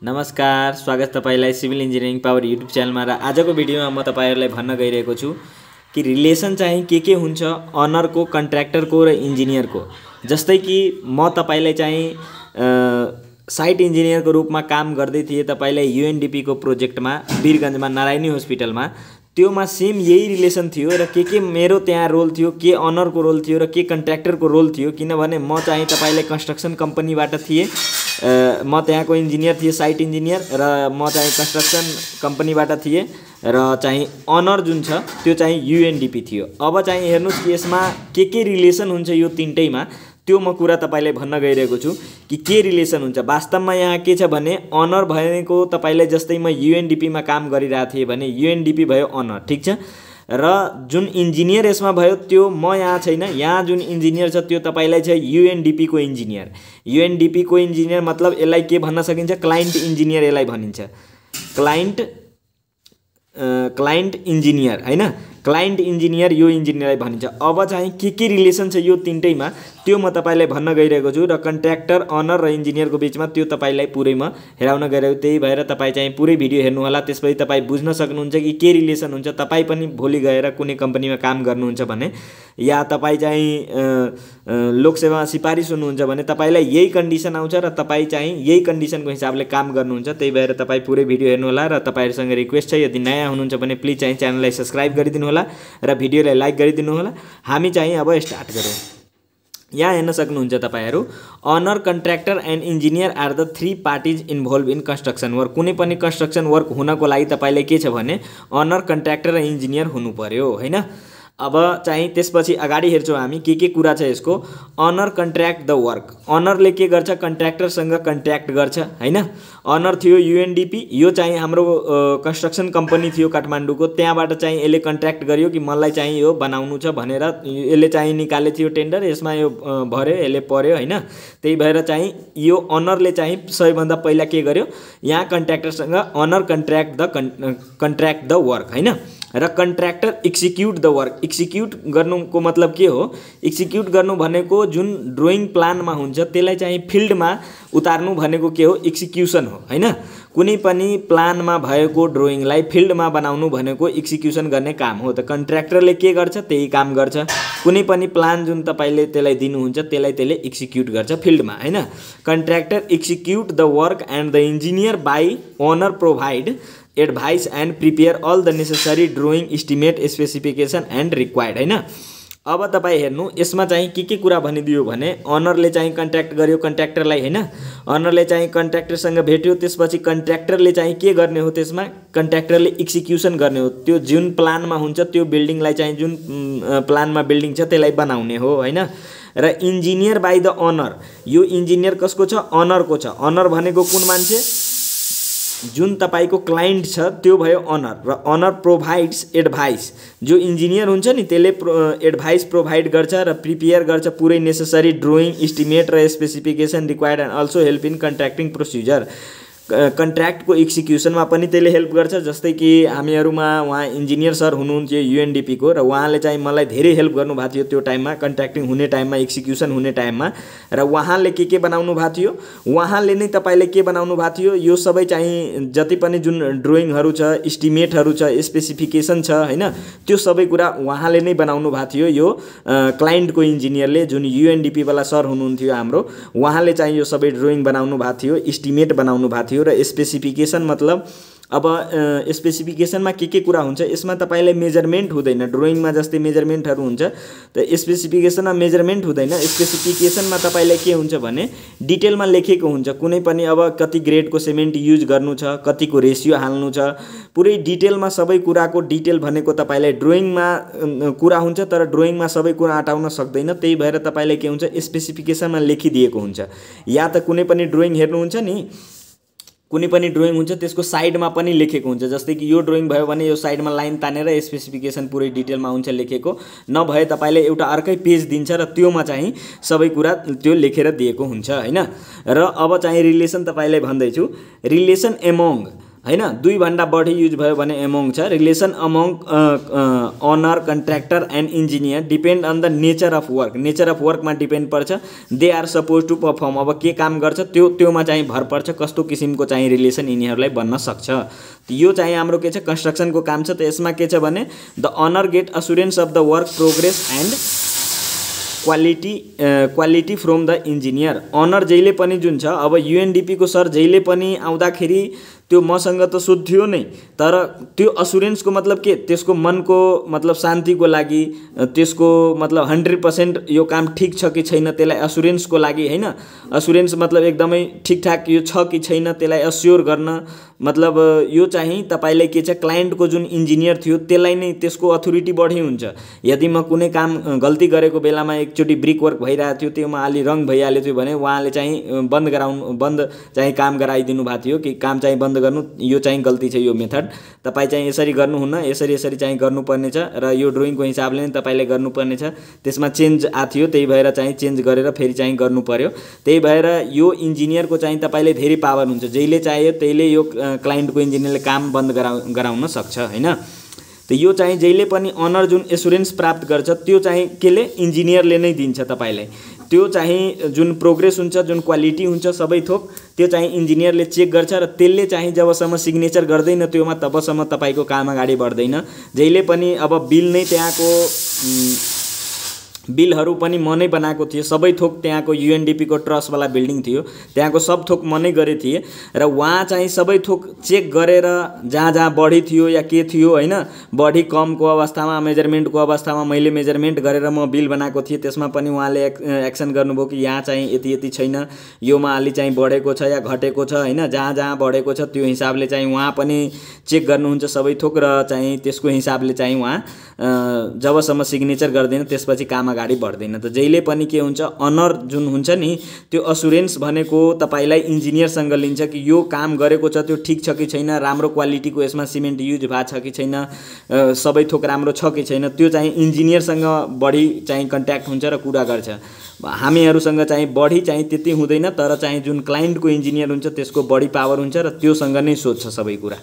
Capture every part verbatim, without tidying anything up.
नमस्कार, स्वागत तपाईलाई सिभिल इन्जिनियरिङ पावर युट्युब च्यानलमा। र आजको भिडियोमा म तपाईहरुलाई भन्न गइरहेको छु कि रिलेसन चाहिँ के के हुन्छ अनरको, कन्ट्र्याक्टरको र इन्जिनियरको। जस्तै कि म तपाईलाई चाहिँ साइट इन्जिनियरको रूपमा काम गर्दै थिएँ तपाईलाई यूएनडीपी को प्रोजेक्टमा वीरगञ्जमा नारायणी हस्पिटलमा। त्योमा सेम यही रिलेसन थियो र के के मेरो त्यहाँ रोल थियो, के अनरको रोल थियो र के कन्ट्र्याक्टरको रोल थियो। किनभने म चाहिँ तपाईलाई कन्स्ट्रक्सन कम्पनीबाट थिएँ, म त्यहाँको इन्जिनियर थिएँ, साइट इन्जिनियर, र म चाहिँ कन्स्ट्रक्सन कम्पनीबाट थिएँ र चाहिँ अनर जुन छ त्यो चाहिँ यूएनडीपी थियो। अब चाहिँ हेर्नुस् कि यसमा के के रिलेसन हुन्छ यो तीनटैमा, त्यो म कुरा तपाईलाई भन्न गइरहेको छु कि के रिलेसन हुन्छ। वास्तवमा यहाँ के छ भने अनर भनेको तपाईलाई, जस्तै म यूएनडीपी मा काम गरिरहेको थिएँ भने यूएनडीपी भयो अनर, ठीक छ। र जुन इन्जिनियर यसमा भयो त्यो म यहाँ छैन, यहाँ जुन इन्जिनियर छ त्यो तपाईलाई छ यूएनडीपी को इन्जिनियर। यूएनडीपी को इन्जिनियर मतलब यसलाई के भन्न सकिन्छ, क्लाइन्ट इन्जिनियर यसलाई भनिन्छ। क्लाइन्ट क्लाइन्ट इन्जिनियर हैन, क्लाइन्ट इन्जिनियर यो इन्जिनियरलाई भनिन्छ। अब चाहिँ के के रिलेसन छ यो तीनटैमा त्यो म तपाईलाई भन्न गइरहेको छु। र कन्ट्र्याक्टर, अनर र इन्जिनियरको बीचमा त्यो तपाईलाई पुरै म हेराउन गइरहेको। त्यही भएर तपाई चाहिँ पुरै भिडियो हेर्नु होला, त्यसपछि तपाई बुझ्न सक्नुहुन्छ कि के रिलेसन हुन्छ। तपाई पनि भोलि गएर कुनै कम्पनीमा काम गर्नुहुन्छ भने, या तपाई चाहिँ लोकसेवा सिफारिस हुनुहुन्छ भने तपाईलाई यही कन्डिसन आउँछ र तपाई चाहिँ यही कन्डिसनको हिसाबले काम गर्नुहुन्छ। त्यही भएर तपाई पुरै भिडियो हेर्नु होला। र तपाईहरुसँग रिक्वेस्ट छ, यदि नयाँ हुनुहुन्छ भने प्लिज चाहिँ च्यानललाई सब्स्क्राइब गरिदिनु होला र भिडियोलाई लाइक गरिदिनु होला। हामी चाहिँ अब स्टार्ट गरौँ। यहाँ हेर्न सक्नुहुन्छ तपाईहरु, owner, contractor and engineer are the three parties involve in construction work. कुनै पनि कन्स्ट्रक्सन वर्क हुनको लागि तपाईलाई के छ भने अनर, कन्ट्र्याक्टर र इन्जिनियर हुनु पर्यो हैन। अब चाहिँ त्यसपछि अगाडि हेर्छौं हामी के के कुरा छ यसको। अनर कन्ट्र्याक्ट द वर्क, अनरले के गर्छ, कन्ट्र्याक्टरसँग कन्ट्र्याक्ट गर्छ हैन। अनर थियो यूएनडीपी, यो चाहिँ हाम्रो कन्स्ट्रक्सन कम्पनी थियो काठमाडौँको, त्यहाँबाट चाहिँ यसले कन्ट्र्याक्ट गर्यो कि मलाई चाहिँ यो बनाउनु छ भनेर यसले चाहिँ निकाले थियो टेन्डर, यसमा यो भर्यो, यसले पर्यो हैन। त्यही भएर चाहिँ यो अनरले चाहिँ सबैभन्दा पहिला के गर्यो, यहाँ कन्ट्र्याक्टरसँग owner contract the contract the work हैन। र contractor execute the work, execute गर्नुको मतलब के हो, एक्जिक्युट गर्नु भनेको जुन ड्राइङ प्लानमा हुन्छ त्यसलाई चाहिँ फिल्डमा उतार्नु भनेको के हो, एक्जिक्युसन हो हैन। कुनै पनि प्लानमा भएको ड्राइङलाई फिल्डमा बनाउनु भनेको एक्जिक्युसन गर्ने काम हो। त कन्ट्र्याक्टरले के गर्छ, त्यही काम गर्छ। कुनै पनि प्लान जुन तपाईले त्यसलाई दिनुहुन्छ त्यसलाई त्यसले एक्जिक्युट गर्छ फिल्डमा हैन। Contractor execute the work and the engineer by owner provide advice and prepare all the necessary drawing, estimate, specification and required हैन। अब तपाईँ हेर्नु यसमा चाहिँ के के कुरा भनिदियो भने, अनरले चाहिँ कन्ट्र्याक्ट गर्यो कन्ट्र्याक्टरलाई हैन। अनरले चाहिँ कन्ट्र्याक्टरसँग भेट्यो, त्यसपछि कन्ट्र्याक्टरले चाहिँ के गर्ने हो, त्यसमा कन्ट्र्याक्टरले एक्जिक्युसन गर्ने हो। त्यो जुन प्लानमा हुन्छ त्यो बिल्डिङलाई चाहिँ जुन प्लानमा बिल्डिङ छ त्यसलाई बनाउने हो हैन। र इन्जिनियर बाई द अनर, यो इन्जिनियर कसको छ, अनरको छ। अनर भनेको कुन मान्छे, जुन तपाईको क्लाइन्ट छ त्यो भयो अनर। र अनर प्रोभाइड्स एडभाइस, जो इन्जिनियर हुन्छ नि त्यसले एडभाइस प्रोभाइड गर्छ र प्रिपेयर गर्छ पुरै नेसेसरी ड्राइङ, एस्टिमेट र specification required and also help in contracting procedure. कन्ट्र्याक्टको एक्जिक्युसनमा पनि त्यसले हेल्प गर्छ। जस्तै कि हामीहरुमा उहाँ इन्जिनियर सर हुनुहुन्थ्यो यूएनडीपी को, र उहाँले चाहिँ मलाई धेरै हेल्प गर्नुभएको थियो त्यो टाइममा, कन्ट्र्याक्टिङ हुने टाइममा, एक्जिक्युसन हुने टाइममा। र उहाँले के के बनाउनु भएको थियो, उहाँले नै तपाईले के बनाउनु भएको थियो, यो सबै चाहिँ जति पनि जुन ड्राइङहरु छ, एस्टिमेटहरु छ, स्पेसिफिकेसन छ हैन, त्यो सबै कुरा उहाँले नै बनाउनु भएको थियो। यो क्लाइन्टको इन्जिनियरले, जुन यूएनडीपी वाला सर हुनुहुन्थ्यो हाम्रो, उहाँले चाहिँ यो सबै ड्राइङ बनाउनु भएको थियो, एस्टिमेट बनाउनु भएको थियो। र स्पेसिफिकेसन मतलब अब स्पेसिफिकेसनमा के के कुरा हुन्छ, यसमा तपाईलाई मेजरमेन्ट हुँदैन। ड्राइङमा जस्तै मेजरमेन्टहरु हुन्छ, त स्पेसिफिकेसनमा मेजरमेन्ट हुँदैन। स्पेसिफिकेसनमा तपाईलाई के हुन्छ भने डिटेलमा लेखेको हुन्छ। कुनै पनि अब कति ग्रेडको सिमेन्ट युज गर्नु छ, कतिको रेशियो हाल्नु छ, पुरै डिटेलमा सबै कुराको डिटेल भनेको तपाईलाई ड्राइङमा कुरा हुन्छ, तर ड्राइङमा सबै कुरा अटाउन सक्दैन। त्यही भएर तपाईलाई के हुन्छ, स्पेसिफिकेसनमा लेखिदिएको हुन्छ। या त कुनै पनि ड्राइङ हेर्नुहुन्छ नि, कुनै पनि ड्राइङ हुन्छ त्यसको साइडमा पनि लेखेको हुन्छ। जस्तै कि यो ड्राइङ भयो भने यो साइडमा लाइन तानेर स्पेसिफिकेसन पुरै डिटेलमा हुन्छ लेखेको, नभए तपाईले एउटा अर्कै पेज दिन्छ र त्योमा चाहिँ सबै कुरा त्यो लेखेर दिएको हुन्छ हैन। र अब चाहिँ रिलेसन तपाईलाई भन्दै छु। रिलेसन एमोङ हैन दुई भन्दा बढी युज भयो भने एमोङ छ। Relation among owner contractor and engineer depend on the nature of work, nature of वर्कमा डिपेन्ड पर्छ। They are suppose to perform, अब के काम गर्छ त्यो त्योमा चाहिँ भर पर्छ कस्तो किसिमको चाहिँ रिलेसन यिनीहरूलाई बन्न सक्छ। यो चाहिँ हाम्रो के छ कन्स्ट्रक्सनको काम छ। त यसमा के छ भने the owner get assurance of the work progress and quality quality from the engineer. Owner जहिले पनि जुन छ अब युएनडिपी को सर जहिले पनि आउँदाखेरि त्यो मसँग त सोध्थ्यो नै, तर त्यो असुरेन्सको मतलब के त्यसको मनको मतलब शान्तिको लागि, त्यसको मतलब हन्ड्रेड पर्सेंट यो काम ठीक छ कि छैन त्यसलाई असुरेन्सको लागि हैन, असुरेन्स मतलब एकदमै ठिकठाक यो छ कि छैन त्यसलाई अस्योर गर्न मतलब यो चाहिँ तपाईले के छ क्लाइन्टको जुन इन्जिनियर थियो त्यसलाई नै त्यसको अथोरिटी बढी हुन्छ। यदि म कुनै काम गल्ती गरेको बेलामा एकचोटि ब्रिक वर्क भइरहेको थियो त्योमा अलि रङ भइहाल्यो थियो भने उहाँले चाहिँ बन्द गराउनु बन्द चाहिँ काम गराइदिनु भएको थियो कि काम चाहिँ बन्द गर्नु, यो चाहिँ गल्ती छ, यो मेथड तपाई चाहिँ यसरी गर्नुहुन्न, यसरी यसरी चाहिँ गर्नुपर्ने छ र यो ड्रइङको हिसाबले नै तपाईले गर्नुपर्ने छ। त्यसमा चेन्ज आथ्यो त्यही भएर चाहिँ चेन्ज गरेर फेरि चाहिँ गर्नु पर्यो। त्यही भएर यो इन्जिनियरको चाहिँ तपाईले धेरै पावर हुन्छ, जहिले चाहियो त्यहीले यो क्लाइन्टको इन्जिनियरले काम बन्द गराउ गराउन सक्छ हैन। त यो चाहिँ जहिले पनि ओनर जुन एसुरेन्स प्राप्त गर्छ त्यो चाहिँ केले इन्जिनियरले नै दिन्छ तपाईलाई। त्यो चाहिँ जुन प्रोग्रेस हुन्छ जुन क्वालिटी हुन्छ सबै थोक त्यो चाहिँ इन्जिनियरले चेक गर्छ र त्यसले चाहिँ जबसम्म सिग्नेचर गर्दैन त्योमा तबसम्म तपाईको काम अगाडि बढ्दैन। जहिले पनि अब बिल नै त्यहाँको बिलहरू पनि म नै बनाएको थिएँ, सबै थोक त्यहाँको युएनडिपी को ट्रस्ट वाला बिल्डिङ थियो, त्यहाँको सब थोक म नै गरे थिएँ र वहाँ चाहिँ सबै थोक चेक गरेर जहाँ जहाँ बढी थियो या के थियो हैन, बढी कमको अवस्थामा मेजरमेन्टको अवस्थामा मैले मेजरमेन्ट गरेर म बिल बनाएको थिएँ। त्यसमा पनि उहाँले एक्सन गर्नुभयो कि यहाँ चाहिँ यति यति छैन, योमा अलि चाहिँ बढेको छ या घटेको छ हैन, जहाँ जहाँ बढेको छ त्यो हिसाबले चाहिँ उहाँ पनि चेक गर्नुहुन्छ सबै थोक र चाहिँ त्यसको हिसाबले चाहिँ उहाँ जबसम्म सिग्नेचर गर्दैन त्यसपछि काम अगाडि बढ्दैन। त जहिले पनि के हुन्छ ओनर जुन हुन्छ नि त्यो असुरेन्स भनेको तपाईलाई इन्जिनियरसँग लिन्छ कि यो काम गरेको छ त्यो ठीक छ कि छैन, राम्रो क्वालिटीको यसमा सिमेन्ट युज भएको छ कि छैन, सबै थोक राम्रो छ कि छैन, त्यो चाहिँ इन्जिनियरसँग बढी चाहिँ कन्ट्याक्ट हुन्छ र कुरा गर्छ। हामीहरुसँग चाहिँ बढी चाहिँ त्यति हुँदैन, तर चाहिँ जुन क्लाइन्टको इन्जिनियर हुन्छ त्यसको बढी पावर हुन्छ र त्योसँग नै सोध्छ सबै कुरा।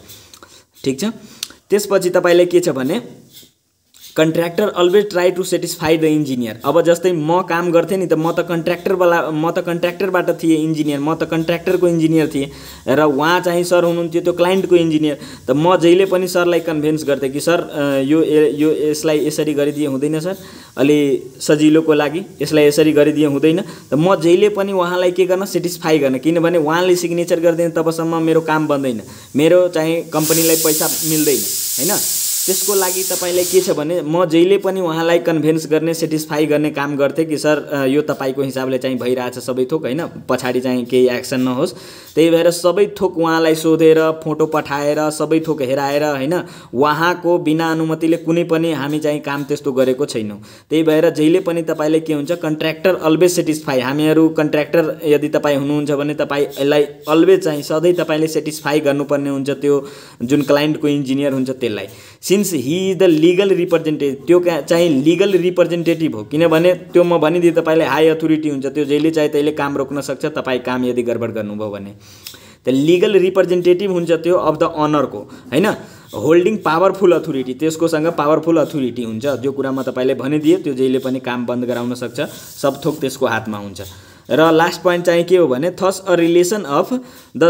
ठीक छ। त्यसपछि तपाईलाई के छ भने contractor always try to satisfy the engineer. अब जस्तै म काम गर्थे नि त म त कन्ट्र्याक्टर वाला म त कन्ट्र्याक्टरबाट थिएँ इन्जिनियर, म त कन्ट्र्याक्टरको इन्जिनियर थिएँ र उहाँ चाहिँ सर हुनुहुन्थ्यो त्यो क्लाइन्टको इन्जिनियर। त म जहिले पनि सरलाई कन्भिन्स गर्थेँ कि सर यो यो यसलाई यसरी गरिदिए हुँदैन सर, अलि सजिलोको लागि यसलाई यसरी गरिदिए हुँदैन। त म जहिले पनि उहाँलाई के गर्न सेटिस्फाई गर्न, किनभने उहाँले सिग्नेचर गर्दैन तबसम्म मेरो काम बन्दैन, मेरो चाहिँ कम्पनीलाई पैसा मिल्दैन हैन। त्यसको लागि तपाईलाई के छ भने म जहिले पनि उहाँलाई कन्भिन्स गर्ने सेटिस्फाई गर्ने काम गर्थे कि सर यो तपाईको हिसाबले चाहिँ भइरहेछ सबै थोक हैन, पछाडी चाहिँ केही एक्सन नहोस्। त्यही भएर सबै थोक उहाँलाई सोधेर फोटो पठाएर सबै थोक हेराएर हैन, उहाँको बिना अनुमतिले कुनै पनि हामी चाहिँ काम त्यस्तो गरेको छैनौं। त्यही भएर जहिले पनि तपाईले के हुन्छ कन्ट्र्याक्टर अलवेज सेटिस्फाई, हामीहरु कन्ट्र्याक्टर यदि तपाई हुनुहुन्छ भने तपाईलाई अलवेज चाहिँ सधैं तपाईले सेटिस्फाई गर्नुपर्ने हुन्छ त्यो जुन क्लाइन्टको इन्जिनियर हुन्छ त्यसलाई। Since he is the legal representative, त्यो चाहिँ लिगल रिप्रेजेन्टेटिभ हो, किनभने त्यो म भनिदिए तपाईलाई हाई अथोरिटी हुन्छ, त्यो जहिले चाहिँ त्यसले काम रोक्न सक्छ तपाई काम यदि गडबड गर्नुभयो भने। त लिगल रिप्रेजेन्टेटिभ हुन्छ त्यो अफ द ओनरको हैन, होल्डिङ पावरफुल अथोरिटी, त्यसकोसँग पावरफुल अथोरिटी हुन्छ। जो कुरा म तपाईलाई भनिदिए त्यो जहिले पनि काम बन्द गराउन सक्छ, सब थोक त्यसको हातमा हुन्छ। र लास्ट पोइन्ट चाहिँ के हो भने thus a relation of the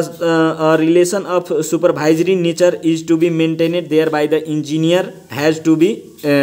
relation of supervisory nature is to be maintained there by the engineer has to be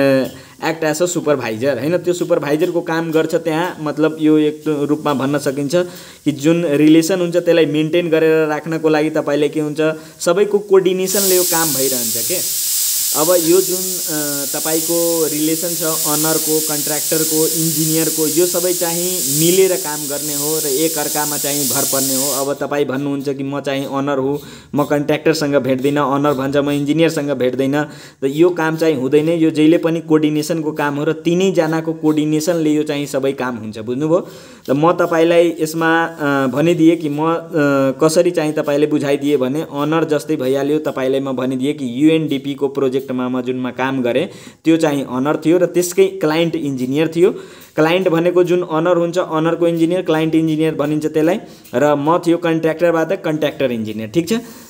act as a supervisor हैन। त्यो सुपरभाइजरको काम गर्छ त्यहाँ, मतलब यो एक रूपमा भन्न सकिन्छ कि जुन रिलेसन हुन्छ त्यसलाई मेन्टेन गरेर राख्नको लागि तपाईले के हुन्छ सबैको कोअर्डिनेसनले यो काम भइरहन्छ के। अब यो जुन तपाईको रिलेसन छ ओनरको कन्ट्र्याक्टरको इन्जिनियरको यो सबै चाहिँ मिलेर काम गर्ने हो र एक अर्कामा चाहिँ भर पर्ने हो। अब तपाई भन्नुहुन्छ कि म चाहिँ ओनर हुँ, म कन्ट्र्याक्टरसँग भेट्दिन, ओनर भन्छ म इन्जिनियरसँग भेट्दिन, त यो काम चाहिँ हुँदैन। यो जहिले पनि कोअर्डिनेसनको काम हो र तीनै जनाको कोअर्डिनेसनले यो चाहिँ सबै काम हुन्छ, बुझ्नुभयो। त म तपाईलाई यसमा भनिदिए कि म कसरी चाहिँ तपाईले बुझाइदिए भने ओनर जस्तै भइहाल्यो। तपाईलाई म भनिदिए कि युएनडिपी को प्रोजेक्ट मा जुनमा काम गरे त्यो चाहिँ ओनर थियो र त्यसकै क्लाइन्ट इन्जिनियर थियो। क्लाइन्ट भनेको जुन ओनर हुन्छ ओनरको इन्जिनियर, क्लाइन्ट इन्जिनियर भनिन्छ त्यसलाई, र म थियो कन्ट्र्याक्टरबाट कन्ट्र्याक्टर इन्जिनियर। ठीक छ।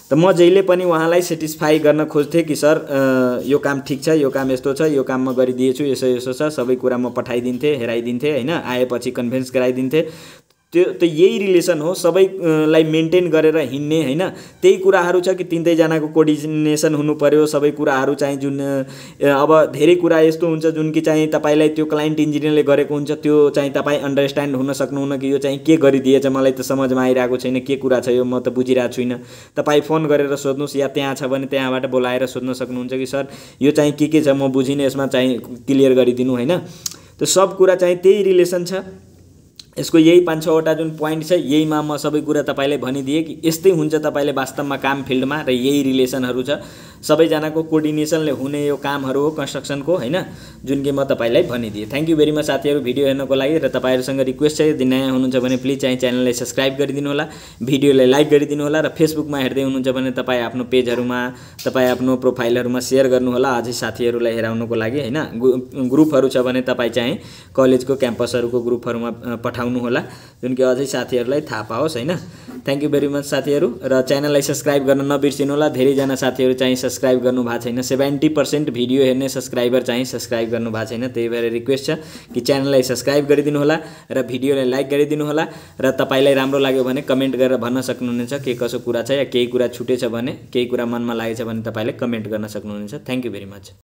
त म जहिले पनि उहाँलाई सेटिस्फाई गर्न खोज्थेँ कि सर यो काम ठिक छ, यो काम यस्तो छ, यो काम म गरिदिएछु, यसो यसो छ, सबै कुरा म पठाइदिन्थेँ, हेराइदिन्थेँ हैन, आएपछि कन्भिन्स गराइदिन्थेँ। त्यो त यही रिलेसन हो, सबैलाई मेन्टेन गरेर हिँड्ने हैन। त्यही कुराहरू छ कि तीनैजनाको कोअर्डिनेसन हुनु पर्यो, सबै कुराहरू चाहिँ जुन अब धेरै कुरा यस्तो हुन्छ जुन कि चाहिँ तपाईलाई त्यो क्लाइन्ट इन्जिनियरले गरेको हुन्छ, त्यो चाहिँ तपाईँ अन्डरस्ट्यान्ड हुन सक्नुहुन्न कि यो चाहिँ के गरिदिएछ, मलाई त समझमा आइरहेको छैन, के कुरा छ यो, म त बुझिरहेको छुइनँ। तपाईँ फोन गरेर सोध्नुहोस् या त्यहाँ छ भने त्यहाँबाट बोलाएर सोध्न सक्नुहुन्छ कि सर यो चाहिँ के के छ म बुझिनँ, यसमा चाहिँ क्लियर गरिदिनु हैन। त्यो सब कुरा चाहिँ त्यही रिलेसन छ। यसको यही पाँच छवटा जुन पोइन्ट छ, यहीमा म सबै कुरा तपाईलाई भनिदिएँ कि यस्तै हुन्छ तपाईले वास्तवमा काम फिल्डमा, र यही रिलेसनहरू छ सबैजनाको कोअर्डिनेसनले हुने यो कामहरू हो कन्स्ट्रक्सनको हैन, जुन कि म तपाईलाई भनिदिएँ। थ्याङ्क यू भेरी मच साथीहरू भिडियो हेर्नको लागि। र तपाईहरुसँग रिक्वेस्ट छ यदि नयाँ हुनुहुन्छ भने प्लिज चाहिँ च्यानललाई सब्स्क्राइब गरिदिनु होला, भिडियोलाई लाइक गरिदिनु होला, र फेसबुकमा हेर्दै हुनुहुन्छ भने तपाईँ आफ्नो पेजहरुमा, तपाईँ आफ्नो प्रोफाइलहरुमा शेयर गर्नु होला अझै साथीहरूलाई हेराउनको लागि हैन। ग्रुपहरु छ भने तपाईँ चाहिँ कलेजको क्याम्पसहरुको ग्रुपहरुमा पठाउनु होला, जुन कि अझै साथीहरूलाई थाहा पाओस् हैन। थ्याङ्क यू भेरी मच साथीहरू, र च्यानललाई सब्स्क्राइब गर्न नबिर्सिनु होला। धेरैजना साथीहरू चाहिँ सब्स्क्राइब गर्नु भएको छैन, सेभेन्टी पर्सेन्ट भिडियो हेर्ने सब्स्क्राइबर चाहिँ सब्स्क्राइब गर्नु भएको छैन, त्यही भएर रिक्वेस्ट छ कि च्यानललाई सब्स्क्राइब गरिदिनु होला र भिडियोलाई लाइक गरिदिनु होला। र तपाईलाई राम्रो लाग्यो भने कमेन्ट गरेर भन्न सक्नुहुनेछ के कसो कुरा छ, या केही कुरा छुटेछ भने, केही कुरा मनमा लागेछ भने तपाईले कमेन्ट गर्न सक्नुहुनेछ। Thank you very much.